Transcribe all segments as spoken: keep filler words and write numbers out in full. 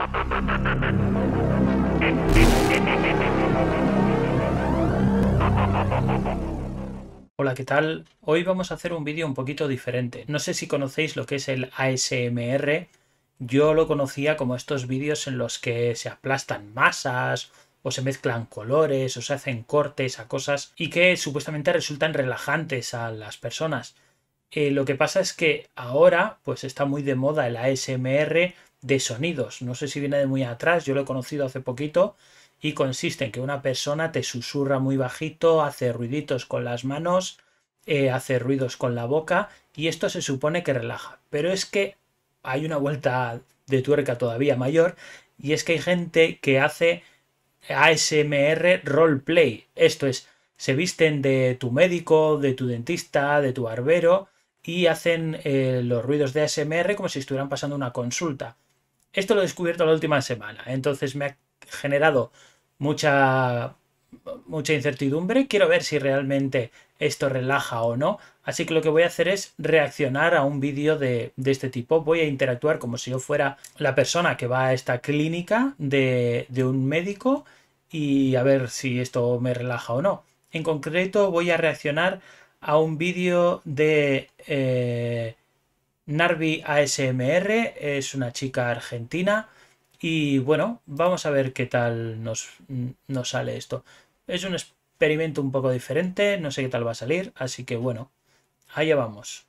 Hola, ¿qué tal? Hoy vamos a hacer un vídeo un poquito diferente. No sé si conocéis lo que es el A S M R. Yo lo conocía como estos vídeos en los que se aplastan masas o se mezclan colores o se hacen cortes a cosas y que supuestamente resultan relajantes a las personas. Eh, lo que pasa es que ahora pues está muy de moda el A S M R de sonidos. No sé si viene de muy atrás, yo lo he conocido hace poquito y consiste en que una persona te susurra muy bajito, hace ruiditos con las manos, eh, hace ruidos con la boca y esto se supone que relaja. Pero es que hay una vuelta de tuerca todavía mayor y es que hay gente que hace A S M R roleplay. Esto es, se visten de tu médico, de tu dentista, de tu barbero y hacen eh, los ruidos de A S M R como si estuvieran pasando una consulta. Esto lo he descubierto la última semana, entonces me ha generado mucha mucha incertidumbre. Quiero ver si realmente esto relaja o no. Así que lo que voy a hacer es reaccionar a un vídeo de, de este tipo. Voy a interactuar como si yo fuera la persona que va a esta clínica de, de un médico y a ver si esto me relaja o no. En concreto voy a reaccionar a un vídeo de eh, Narvi A S M R. Es una chica argentina y bueno, vamos a ver qué tal nos, nos sale esto. Es un experimento un poco diferente, no sé qué tal va a salir, así que bueno, allá vamos.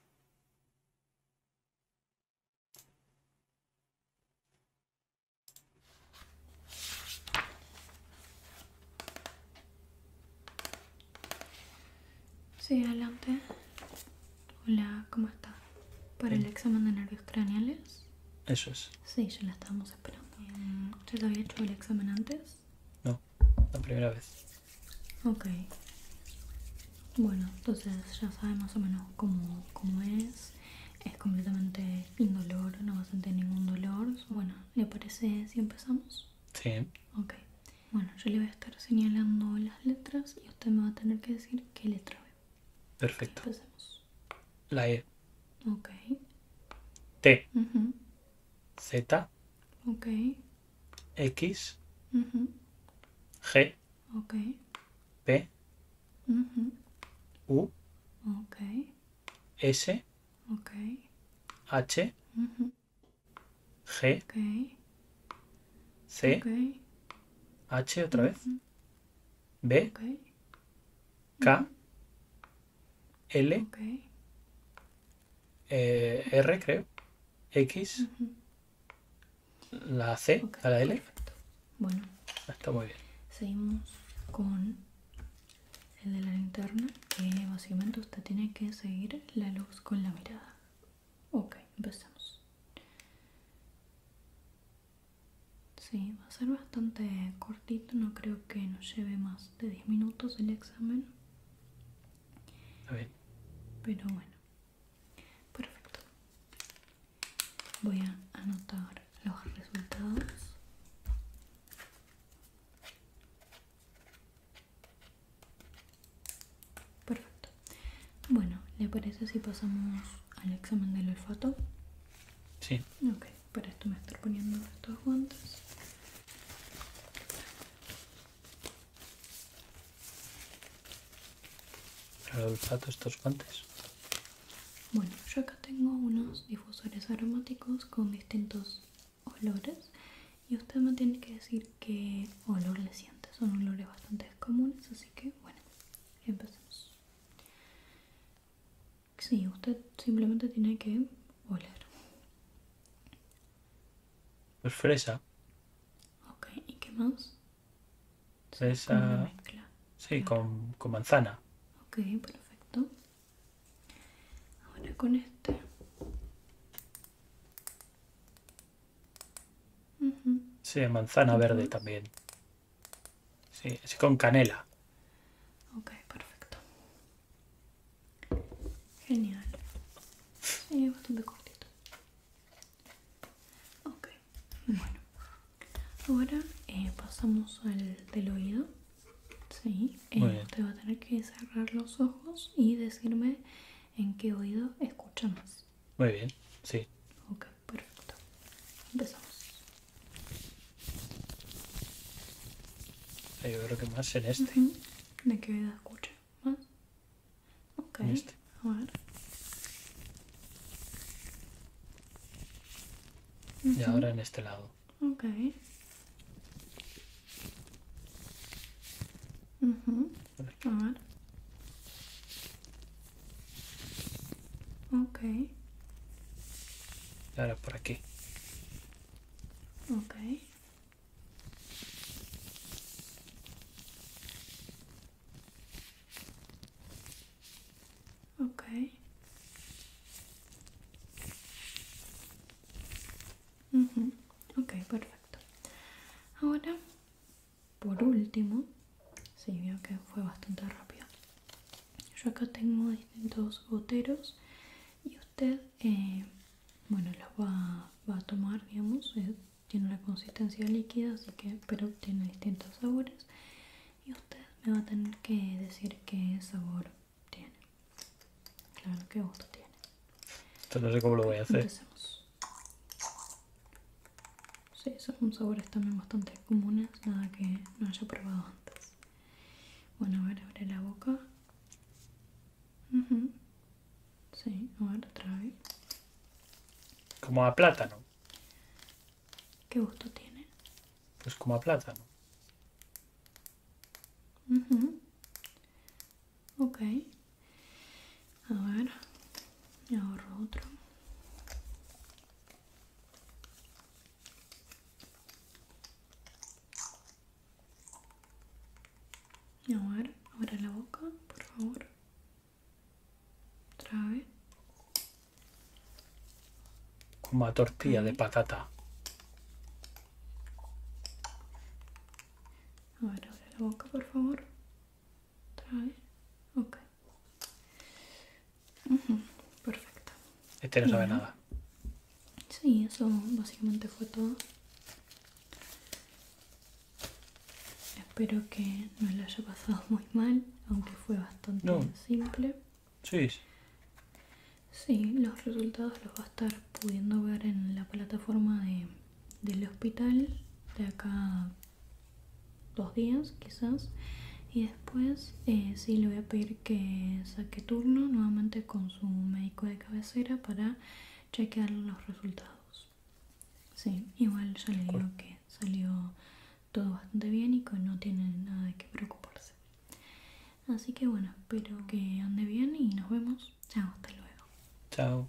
Sí, adelante. Hola, ¿cómo está? ¿Para el examen de nervios craneales? Eso es. Sí, ya la estábamos esperando. ¿Usted había hecho el examen antes? No, la primera vez. Ok. Bueno, entonces ya sabe más o menos cómo, cómo es. Es completamente indolor, no va a sentir ningún dolor. Bueno, ¿le parece si empezamos? Sí. Ok. Bueno, yo le voy a estar señalando las letras y usted me va a tener que decir qué letra ve. Perfecto. Okay, empecemos. La E. Ok. T. Uh-huh. Z. Ok. X. Uh-huh. G. Ok. P. Uh-huh. U. Ok. S. Ok. H. Uh-huh. G. Ok. C. Ok. H otra vez. Uh-huh. B. Ok. K. L. Ok. eh, R creo. X. Uh-huh. La C. Ok, A la L. perfecto. Bueno, Está muy bien. seguimos con el de la linterna, que básicamente usted tiene que seguir la luz con la mirada. Ok, empezamos. Sí, va a ser bastante cortito, no creo que nos lleve más de diez minutos el examen. Está bien. Pero bueno, perfecto. Voy a anotar los resultados. Perfecto. Bueno, ¿le parece si pasamos al examen del olfato? Sí. Ok, para esto me estoy poniendo estos guantes. Para el olfato estos guantes. Bueno, yo acá tengo unos difusores aromáticos con distintos olores y usted me tiene que decir qué olor le siente. Son olores bastante comunes, así que bueno, empecemos. Sí, usted simplemente tiene que oler. Pues fresa. Ok, ¿y qué más? Fresa. Como una mezcla. Sí, Claro. con, con manzana. Ok, perfecto. Ahora con este. Uh-huh. Sí, manzana verde más? también. Sí, es con canela. Ok, perfecto. Genial. Sí, es bastante cortito. Ok, bueno. Ahora eh, pasamos al del oído. Sí, eh, usted va a tener que cerrar los ojos y decirme en qué oído escucha más. Muy bien, sí. Ok, perfecto. Empezamos. Yo creo que más en este. Uh-huh. ¿De qué oído escucha? ¿Más? Ok. En este. A ver. Uh-huh. Y ahora en este lado. Ok. Uh-huh. A ver. Ok. Y ahora por aquí. Ok. Ok. Uh-huh. Ok, perfecto. Ahora, por último, sí, veo que fue bastante rápido. Yo acá tengo distintos goteros y usted, eh, bueno, los va, va a tomar, digamos, eh, tiene una consistencia líquida, así que, pero tiene distintos sabores. Y usted me va a tener que decir qué sabor tiene. Claro, qué gusto tiene. Esto no sé cómo lo voy a hacer. Empecemos. Sí, son sabores también bastante comunes, nada que no haya probado antes. Bueno, a ver, abre la boca. Uh-huh. Sí, a ver, otra vez. Como a plátano. ¿Qué gusto tiene? Pues como a plátano. Uh-huh. Ok. A ver, y ahorro otro. Y a ver, abre la boca, por favor. Otra vez. Como a tortilla Ok. de patata. A ver, abre la boca, por favor. Otra vez. Ok. Uh-huh. Perfecto. Este no sabe Bueno. nada. Sí, eso básicamente fue todo. Espero que no lo haya pasado muy mal, aunque fue bastante No. simple. Sí. Sí, los resultados los va a estar pudiendo ver en la plataforma de, del hospital de acá a dos días quizás. Y después eh, sí le voy a pedir que saque turno nuevamente con su médico de cabecera para chequear los resultados. Sí, igual ya le digo que salió todo bastante bien y que no tiene nada de qué preocuparse. Así que bueno, espero que ande bien y nos vemos. Chao, hasta luego. Chao.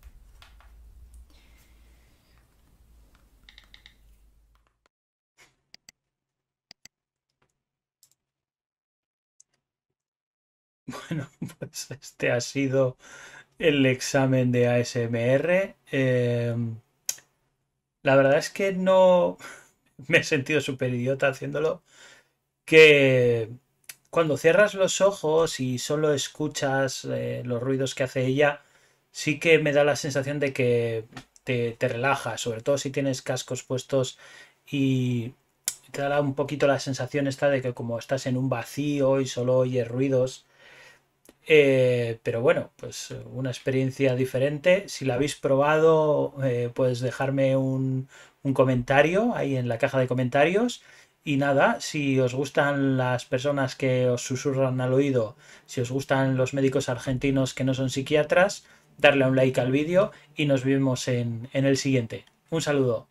Bueno, pues este ha sido el examen de A S M R. Eh, la verdad es que no me he sentido súper idiota haciéndolo. Que cuando cierras los ojos y solo escuchas eh, los ruidos que hace ella, sí que me da la sensación de que te, te relaja, sobre todo si tienes cascos puestos y te da un poquito la sensación esta de que como estás en un vacío y solo oyes ruidos. Eh, pero bueno, pues una experiencia diferente. Si la habéis probado, eh, puedes dejarme un, un comentario ahí en la caja de comentarios. Y nada, si os gustan las personas que os susurran al oído, si os gustan los médicos argentinos que no son psiquiatras, darle a un like al vídeo y nos vemos en, en el siguiente. Un saludo.